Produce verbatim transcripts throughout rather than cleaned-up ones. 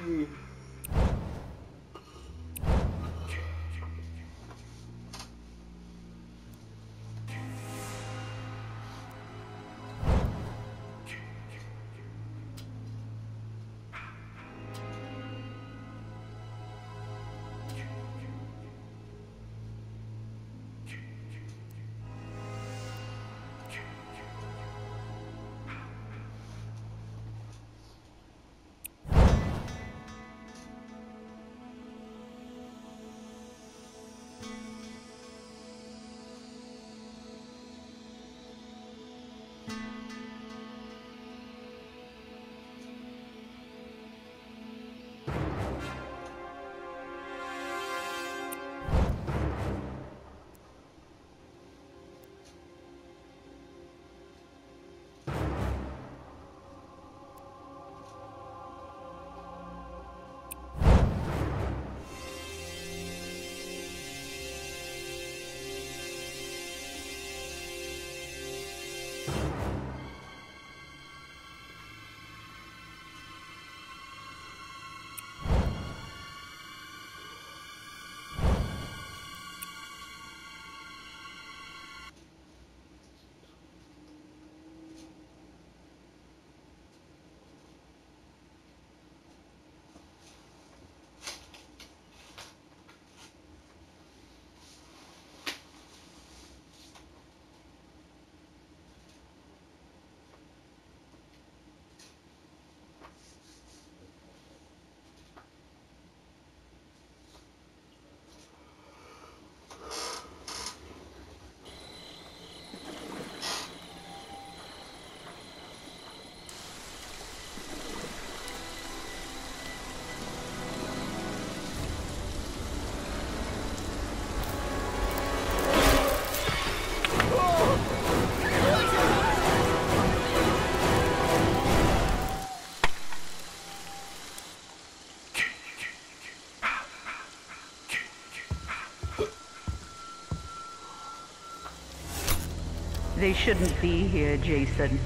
They shouldn't be here, Jason.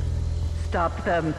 Stop them.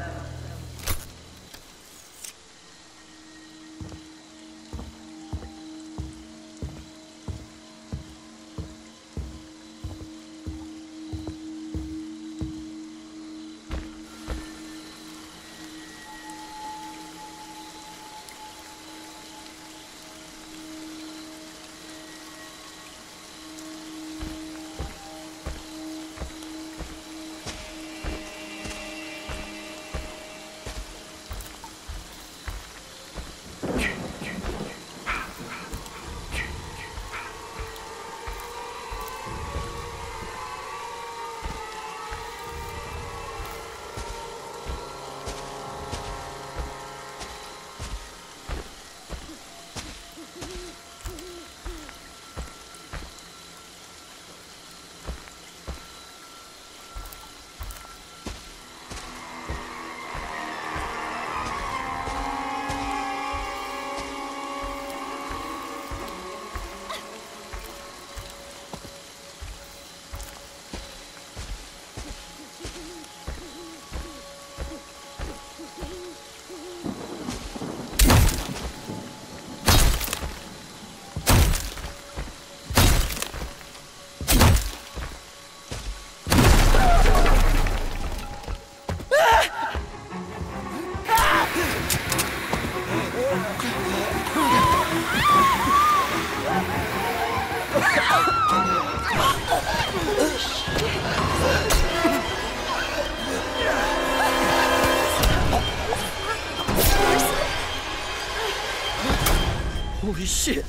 Holy shit!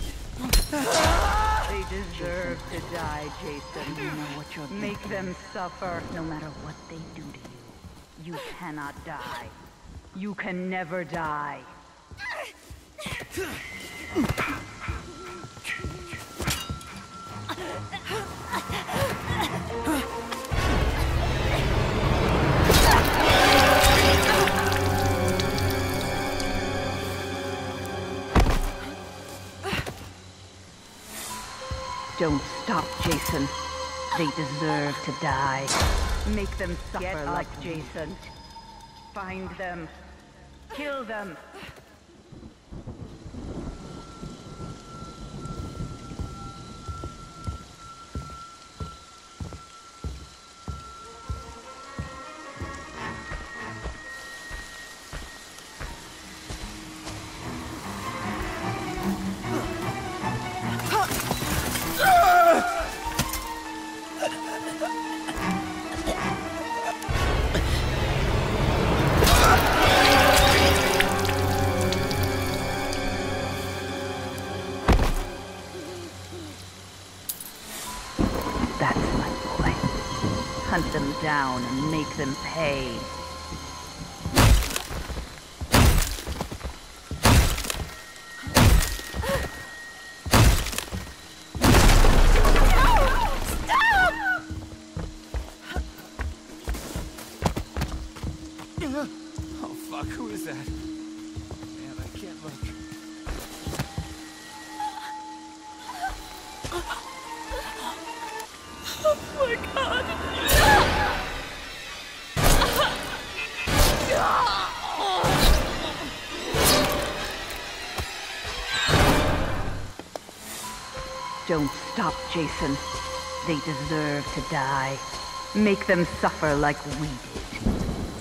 They deserve to die, Jason. You know what you're Make them suffer. No matter what they do to you, you cannot die. You can never die. Don't stop, Jason. They deserve to die. Make them suffer. Get like Jason. Find them. Kill them. down and make them pay. Oh fuck, who is that? Man, I can't look. Oh my god! Don't stop, Jason. They deserve to die. Make them suffer like we did.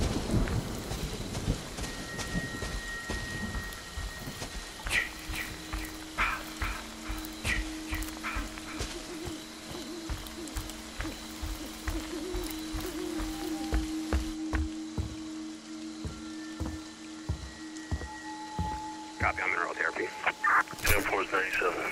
Copy, I'm in neural therapy. ten four ninety-seven.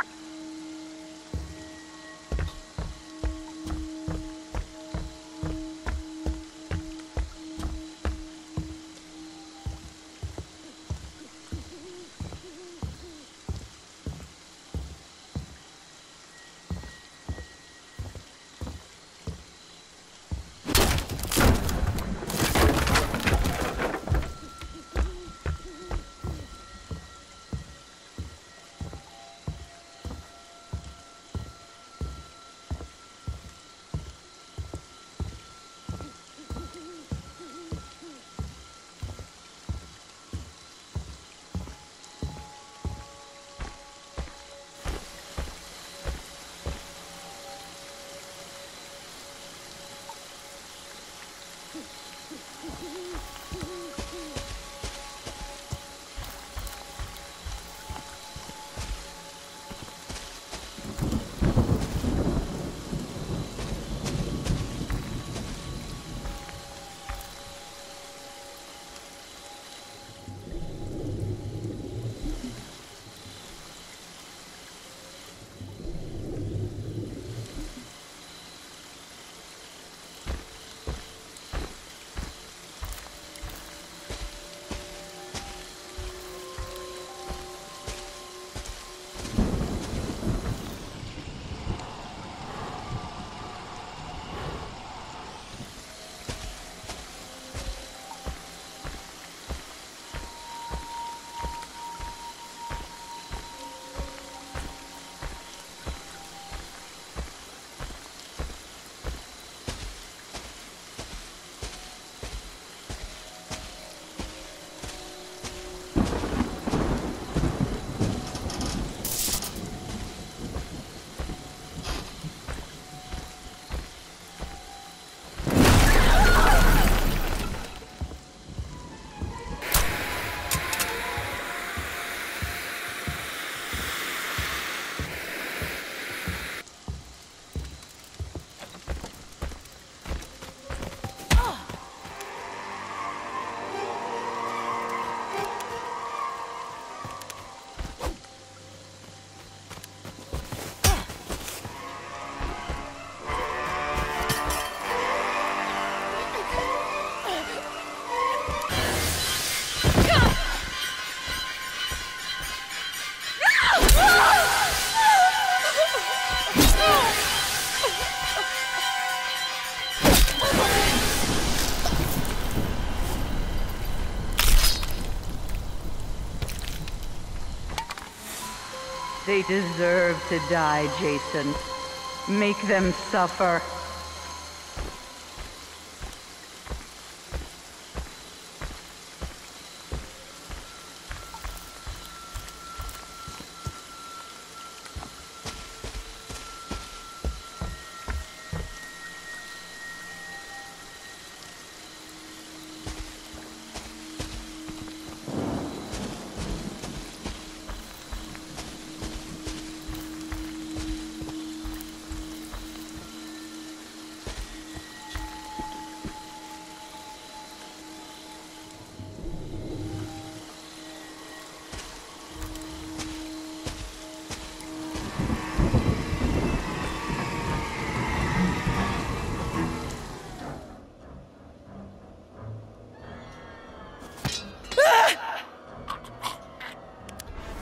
They deserve to die, Jason. Make them suffer.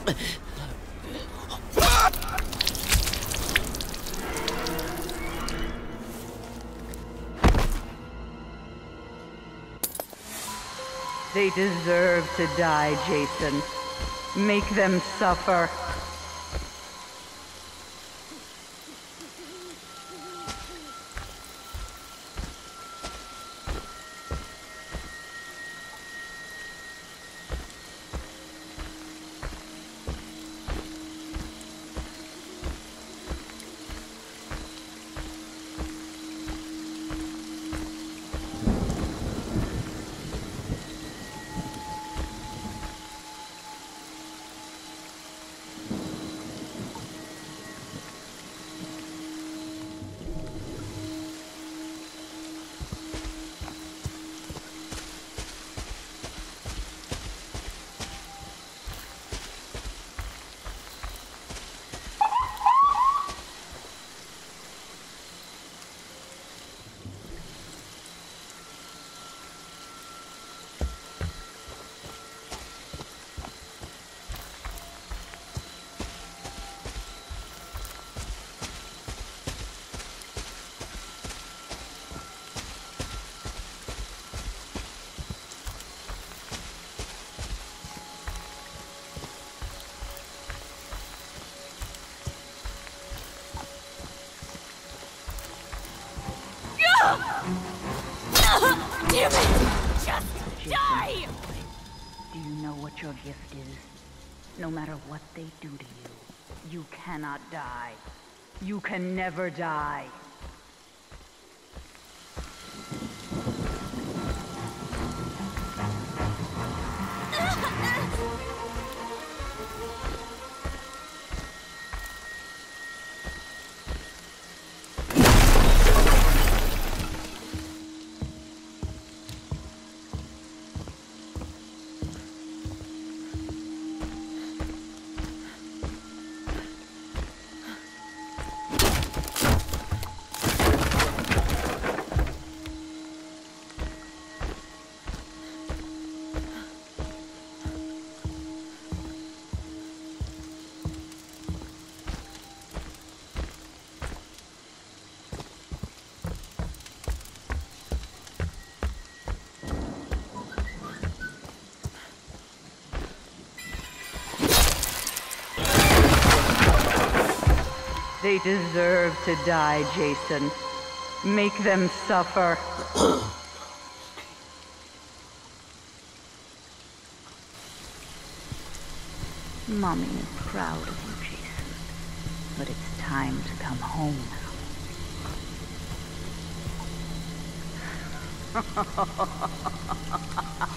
They deserve to die, Jason. Make them suffer. Damn it! Just Jason, die! do you know what your gift is? No matter what they do to you, you cannot die. You can never die. They deserve to die, Jason. Make them suffer. Mommy is proud of you, Jason. But it's time to come home now.